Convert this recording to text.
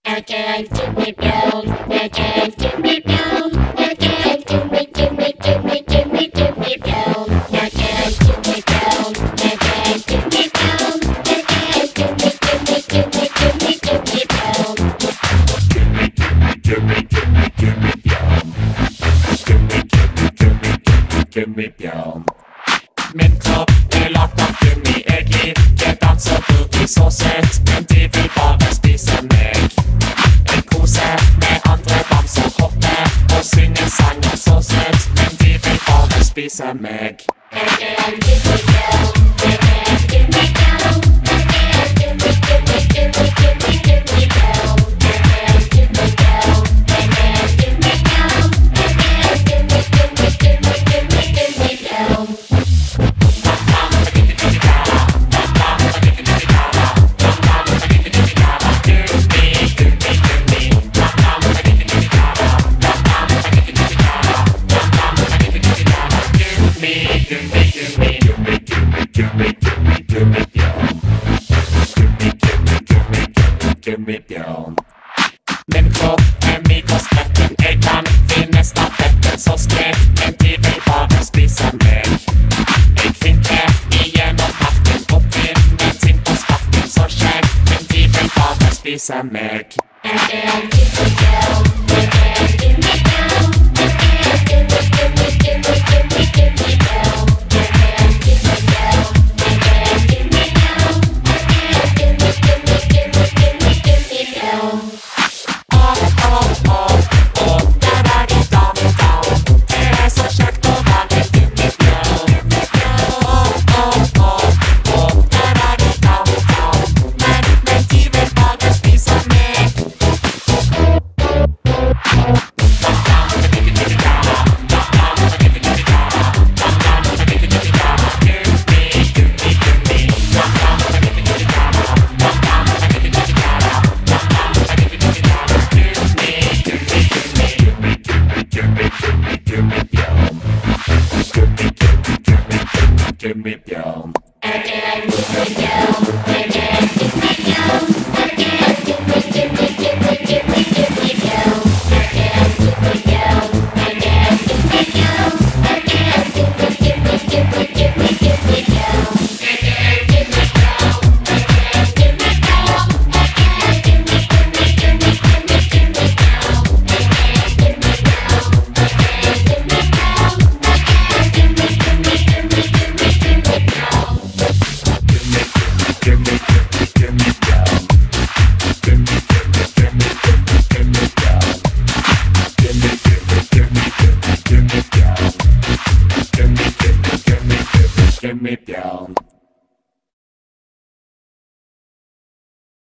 again to me down, again to me down, again to me down, again to me down, again to me down, again to me down, Gummi down. Min kropp lagt av gummi. Jeg liker dans og boogie så søtt, men de vil bare spise meg. Jeg koser med andre bamser, hopper og synger sanger så søtt, men de vil bare spise meg. again to me down, again to me down, again to me down, again to me down, again to me down, again to me down, down. Gummi down. Min kropp myk og spretten. Jeg kan finne stafetten så skrek, men de vil bare spise meg. Jeg finker igjennom parken og finner ting på sparken så skjegg, men de vil bare spise meg. Again to me down, again to me down, again to me down, again to me down, again to me down, again to me down. Der er de down. Det er så kjekt å være gummibjørn. Der er de down. Men de vil bare spise meg. Gummi down. Again to me down, again to me down, again to me down, again to me down, again to me down, again to me down, again to me down. Gummi down.